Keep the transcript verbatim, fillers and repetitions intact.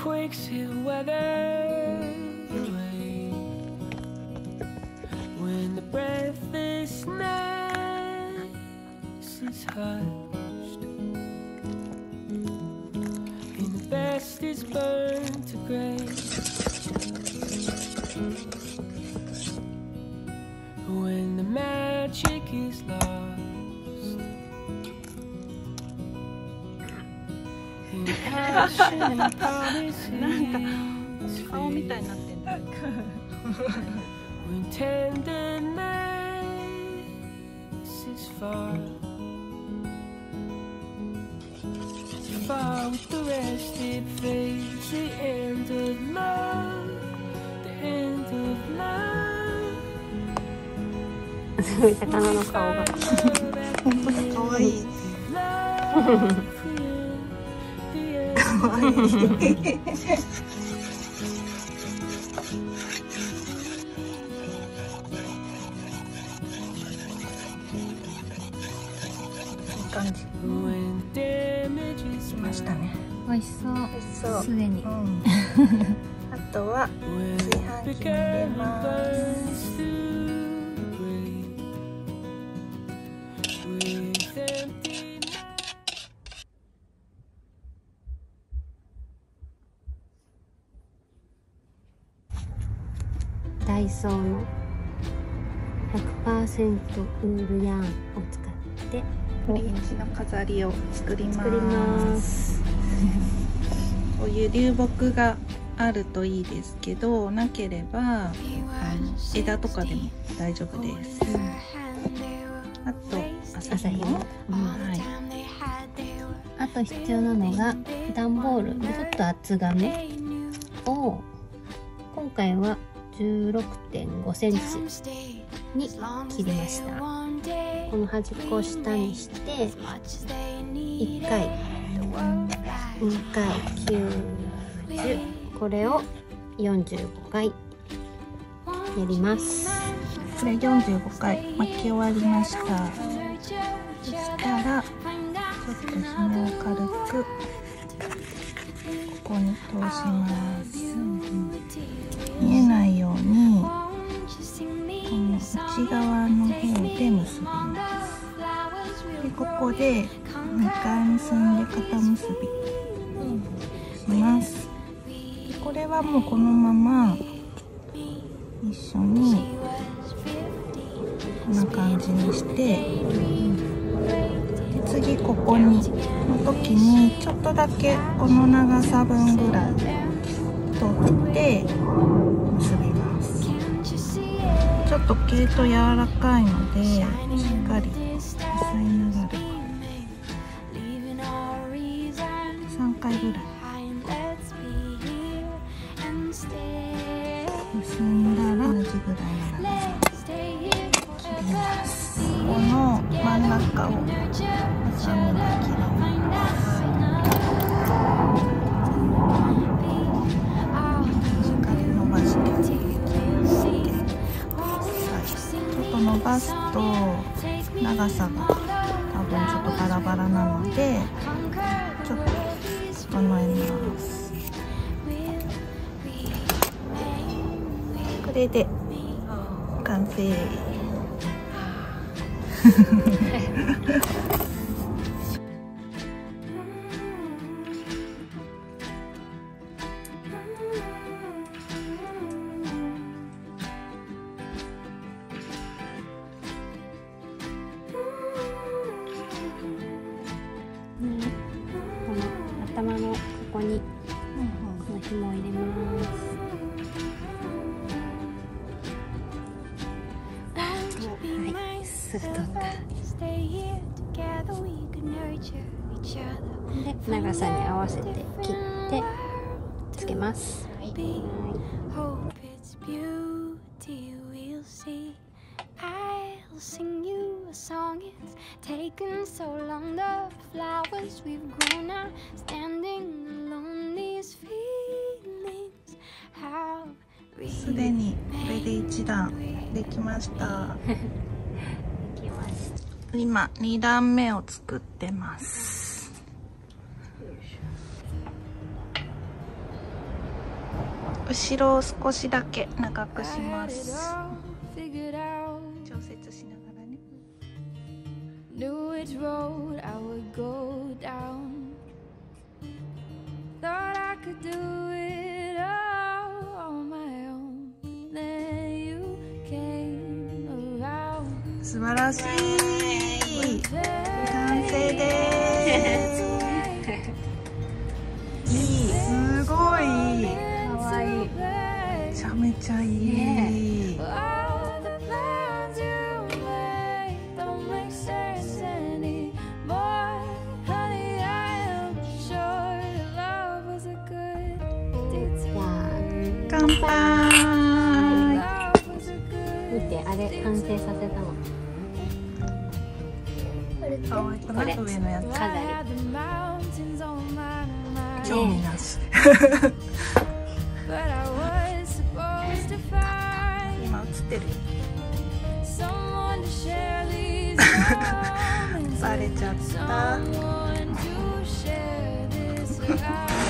earthquakes hit weather away. When the breathlessness is hushed and the best is burned to gray. When the magic is lost in passion and promises, 顔みたいになってんだ。 when tenderness is far, far with the rest it fades. The end of love, the end of love. すごい魚の顔が本当に可愛い。可愛い。感じ。来ましたね。 美味しそう。 美味しそう。 すでに。 うん、あとは炊飯器に入れます。 ダイソーの ひゃくパーセント ウールヤーンを使ってフリージの飾りを作ります。 作りますこういう流木があるといいですけど、なければあの枝とかでも大丈夫です。うん、あと朝日も、 うん、はい。 あと必要なのが段ボール、ちょっと厚紙を今回は じゅうろくてんごセンチに切りました。この端っこを下にしていっかい、にかい、きゅうじゅう、これをよんじゅうごかいやります。 これよんじゅうごかい巻き終わりました。そしたらちょっとひもを軽くここに通します。見えないようにこの内側の方で結びます。でここでにかい結んで肩結びします。でこれはもうこのまま一緒にこんな感じにして、で次ここにの時にちょっとだけこの長さ分ぐらい取って結びます。ちょっと毛糸柔らかいのでしっかり押さえながらさんかいぐらい結んだら同じぐらいの長さ切ります。この真ん中をハサミで切ります。伸ばすと長さが多分ちょっとバラバラなのでちょっと整えます。これで完成。 頭のここにこの紐を入れます。はい、すぐ取った。で、長さに合わせて切ってつけます。はい、 I'll sing you a song. It's taken so long. The flowers we've grown are standing alone. These feelings have すでにこれで一段できました。 できました。 今二段目を作ってます。 後ろを少しだけ長くします。調節しながらね。 Knew which road I would go down. Thought I could do it all on my own. Then you came around. 素晴らしい。完成です。いい、すごい。 かわいい。 めちゃめちゃいい。ね、乾杯。 見て、あれ完成させたの。 可愛くない？上のやつ。 飾り。 興味なし。今映ってる。バレちゃった。